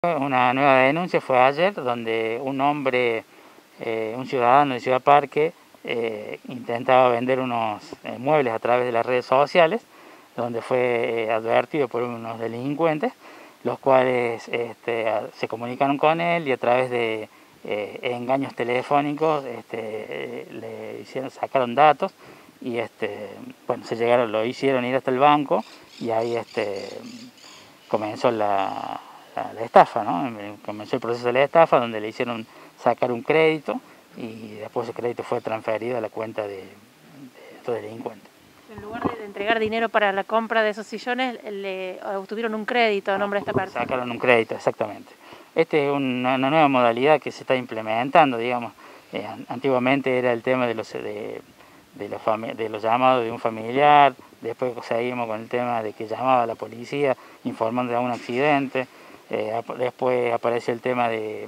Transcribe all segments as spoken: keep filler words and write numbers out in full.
Una nueva denuncia fue ayer, donde un hombre, eh, un ciudadano de Ciudad Parque, eh, intentaba vender unos eh, muebles a través de las redes sociales, donde fue eh, advertido por unos delincuentes, los cuales este, a, se comunicaron con él y a través de eh, engaños telefónicos este, eh, le hicieron, sacaron datos y este, bueno, se llegaron, lo hicieron ir hasta el banco y ahí este, comenzó la... La, la estafa, ¿no? Comenzó el proceso de la estafa donde le hicieron sacar un crédito y después ese crédito fue transferido a la cuenta de, de estos delincuentes. En lugar de entregar dinero para la compra de esos sillones, le obtuvieron un crédito a nombre de esta persona. Sacaron un crédito, exactamente. Esta es una, una nueva modalidad que se está implementando, digamos. Eh, antiguamente era el tema de los, de, de, los de los llamados de un familiar, después seguimos con el tema de que llamaba a la policía informando de algún accidente. Eh, después apareció el tema de,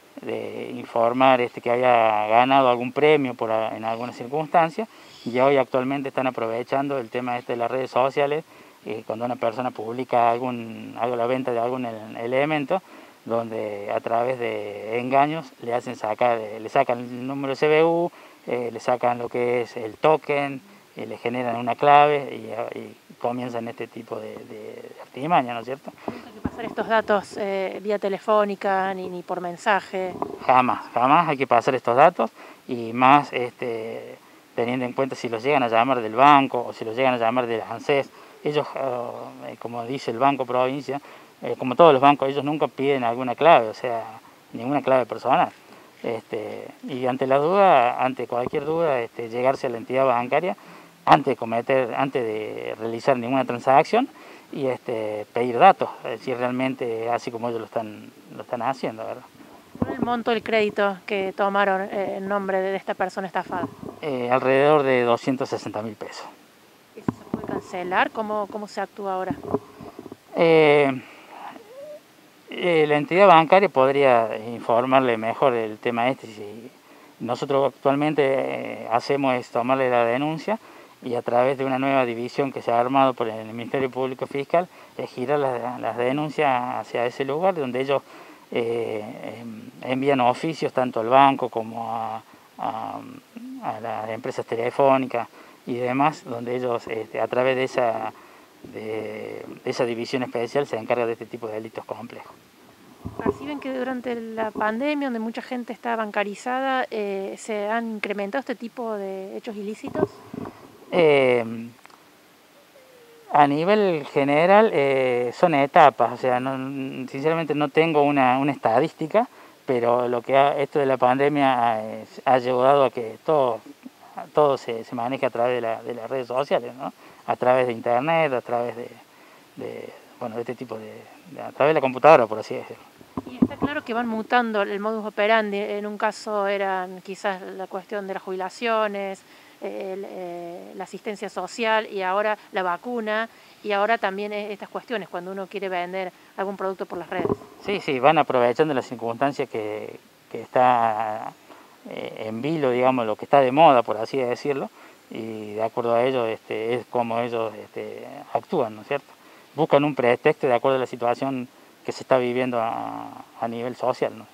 de informar este, que había ganado algún premio por, en alguna circunstancia, y hoy actualmente están aprovechando el tema este de las redes sociales, eh, cuando una persona publica algún, algo, la venta de algún elemento, donde a través de engaños le hacen sacar, le sacan el número C V U, eh, le sacan lo que es el token, eh, le generan una clave y, y comienzan este tipo de, de artimaña, ¿no es cierto? Pasar estos datos eh, vía telefónica ni, ni por mensaje. Jamás, jamás hay que pasar estos datos y más este, teniendo en cuenta si los llegan a llamar del banco o si los llegan a llamar del ANSES. Ellos, eh, como dice el Banco Provincia, eh, como todos los bancos, ellos nunca piden alguna clave, o sea, ninguna clave personal. Este, y ante la duda, ante cualquier duda, este, llegarse a la entidad bancaria antes de cometer, antes de realizar ninguna transacción y este, pedir datos, es decir, realmente así como ellos lo están, lo están haciendo, ¿verdad? ¿Cuál es el monto del crédito que tomaron eh, en nombre de esta persona estafada? Eh, alrededor de doscientos sesenta mil pesos. ¿Eso se puede cancelar? ¿Cómo, cómo se actúa ahora? Eh, eh, la entidad bancaria podría informarle mejor el tema este. Si nosotros actualmente eh, hacemos es tomarle la denuncia y a través de una nueva división que se ha armado por el Ministerio Público Fiscal, eh, girar las, las denuncias hacia ese lugar donde ellos eh, envían oficios tanto al banco como a, a, a las empresas telefónicas y demás, donde ellos este, a través de esa, de, de esa división especial se encargan de este tipo de delitos complejos. ¿Perciben que durante la pandemia, donde mucha gente está bancarizada, eh, se han incrementado este tipo de hechos ilícitos? Eh, a nivel general eh, son etapas, o sea, no, sinceramente no tengo una, una estadística, pero lo que ha, esto de la pandemia ha, ha ayudado a que todo, todo se, se maneje a través de, la, de las redes sociales, ¿no? A través de internet, a través de, de, bueno, de este tipo de, de, a través de la computadora, por así decirlo. Y está claro que van mutando el modus operandi. En un caso eran quizás la cuestión de las jubilaciones, el, eh, la asistencia social y ahora la vacuna y ahora también estas cuestiones cuando uno quiere vender algún producto por las redes. Sí, sí, van aprovechando las circunstancias que, que está eh, en vilo, digamos, lo que está de moda, por así decirlo, y de acuerdo a ello este, es como ellos este, actúan, ¿no es cierto? Buscan un pretexto de acuerdo a la situación que se está viviendo a, a nivel social, ¿no?